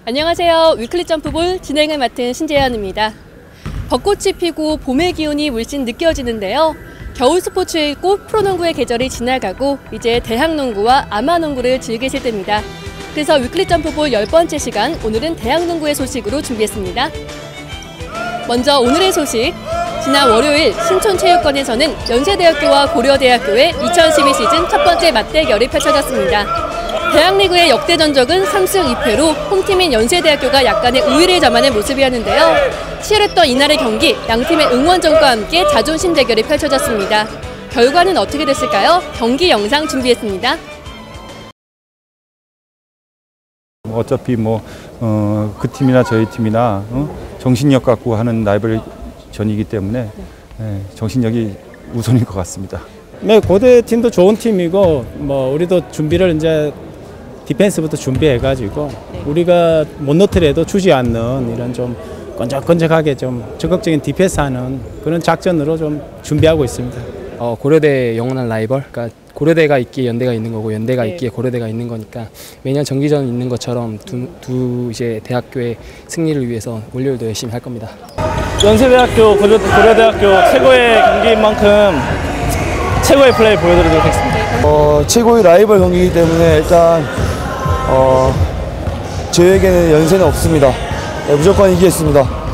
안녕하세요. 위클리 점프볼 진행을 맡은 신재현입니다. 벚꽃이 피고 봄의 기운이 물씬 느껴지는데요. 겨울 스포츠의 꽃 프로농구의 계절이 지나가고 이제 대학농구와 아마농구를 즐기실 때입니다. 그래서 위클리 점프볼 10번째 시간, 오늘은 대학농구의 소식으로 준비했습니다. 먼저 오늘의 소식, 지난 월요일 신촌체육관에서는 연세대학교와 고려대학교의 2012 시즌 첫 번째 맞대결이 펼쳐졌습니다. 대학리그의 역대 전적은 3승 2패로 홈팀인 연세대학교가 약간의 우위를 점하는 모습이었는데요. 치열했던 이날의 경기, 양팀의 응원전과 함께 자존심 대결이 펼쳐졌습니다. 결과는 어떻게 됐을까요? 경기 영상 준비했습니다. 어차피 그 팀이나 저희 팀이나 정신력 갖고 하는 라이벌전이기 때문에 정신력이 우선인 것 같습니다. 네, 고대 팀도 좋은 팀이고 우리도 준비를 이제 디펜스부터 준비해가지고 우리가 못 넣더라도 주지 않는 이런 좀 끈적끈적하게 좀 적극적인 디펜스하는 그런 작전으로 좀 준비하고 있습니다. 고려대 영원한 라이벌, 그러니까 고려대가 있기에 연대가 있는 거고 연대가 있기에 고려대가 있는 거니까 매년 정기전 있는 것처럼 두 이제 대학교의 승리를 위해서 월요일도 열심히 할 겁니다. 연세대학교, 고려대학교 최고의 경기인 만큼 최고의 플레이 보여드리도록 하겠습니다. 최고의 라이벌 경기이기 때문에 일단 저에게는 연세는 없습니다. 무조건 이기겠습니다.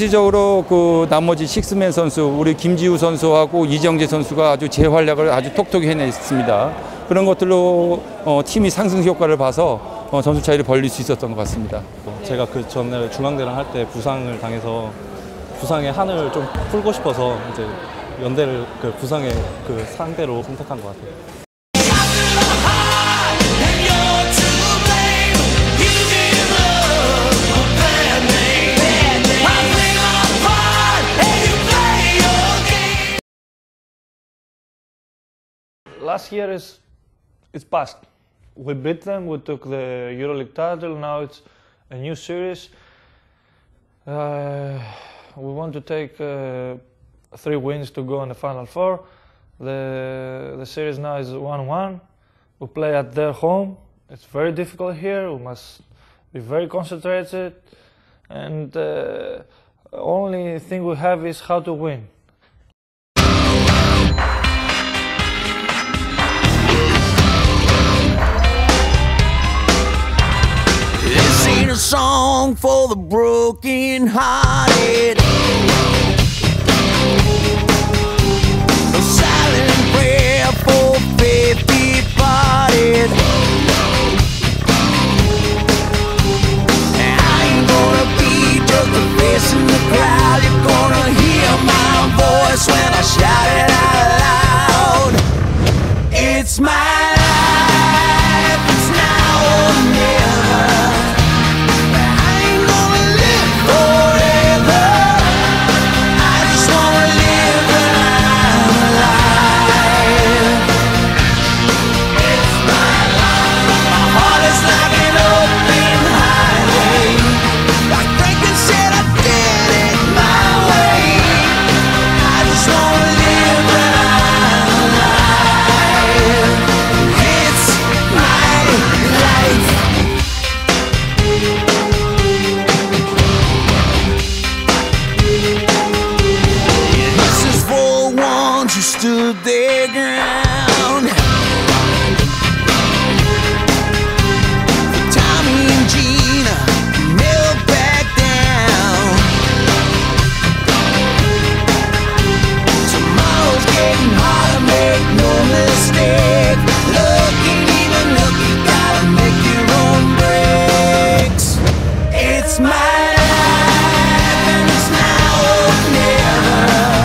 전체적으로 그 나머지 식스맨 선수, 우리 김지우 선수하고 이정재 선수가 아주 재활약을 아주 톡톡히 해냈습니다. 그런 것들로 팀이 상승 효과를 봐서 점수 차이를 벌릴 수 있었던 것 같습니다. 제가 그 전에 중앙대랑 할 때 부상을 당해서 부상의 한을 좀 풀고 싶어서 이제 연대를 그 부상의 그 상대로 선택한 것 같아요. Last year it's past. We beat them. We took the EuroLeague title. Now it's a new series. We want to take 3 wins to go in the Final Four. The series now is 1-1. We play at their home. It's very difficult here. We must be very concentrated, and only thing we have is how to win. A song for the broken-hearted, a silent prayer for faith departed. I ain't gonna be just a face in the crowd. You're gonna hear my voice when I shout it out loud. It's my life, it's now or never. Stood their ground. For Tommy and Gina never back down. Tomorrow's getting harder, make no mistake. Looking even look, you gotta make your own breaks. It's my life and it's now or never.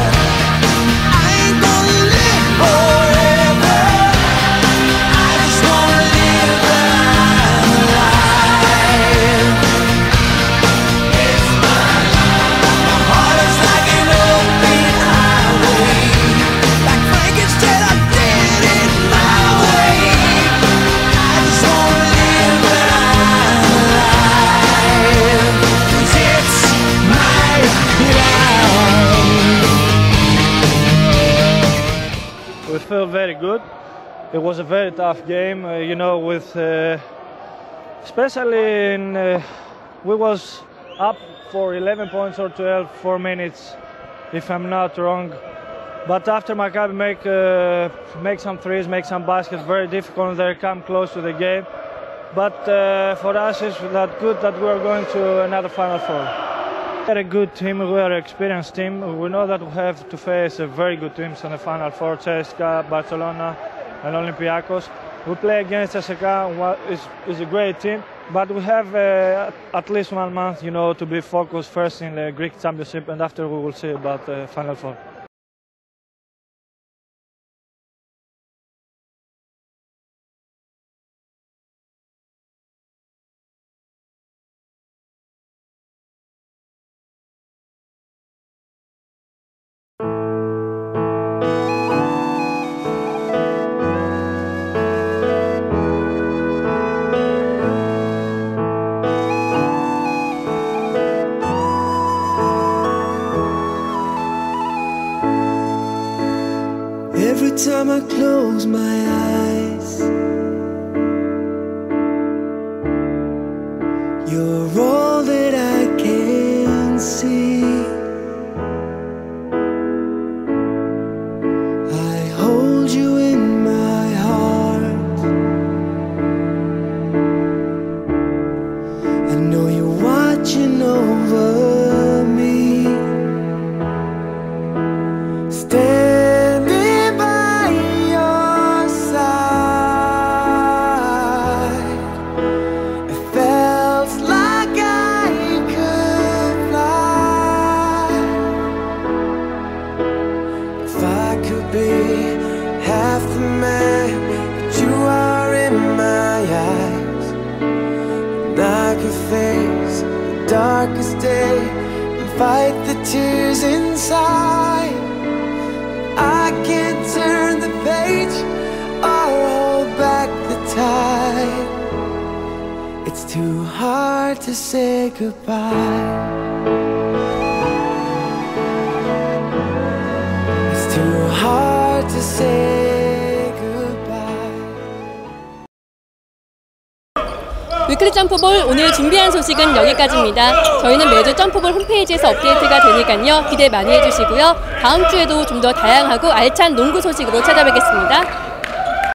We feel very good. It was a very tough game, you know, with especially in we was up for 11 points or 12 4 minutes, if I'm not wrong. But after Maccabi make some threes, make some baskets, very difficult. They come close to the game. But for us, it's that good that we are going to another Final Four. We are a good team, we are an experienced team. We know that we have to face a very good teams in the Final Four, CSKA, Barcelona and Olympiacos. We play against CSKA, is a great team, but we have at least 1 month, you know, to be focused first in the Greek Championship, and after we will see about the Final Four. Every time I close my eyes, you're all that I can see. I hold you in my heart. I know you're watching over me. fight the tears inside. I can't turn the page or hold back the tide. It's too hard to say goodbye. It's too hard to say goodbye. 위클리 점프볼 오늘 준비한 소식은 여기까지입니다. 저희는 매주 점프볼 홈페이지에서 업데이트가 되니까요. 기대 많이 해주시고요. 다음 주에도 좀 더 다양하고 알찬 농구 소식으로 찾아뵙겠습니다.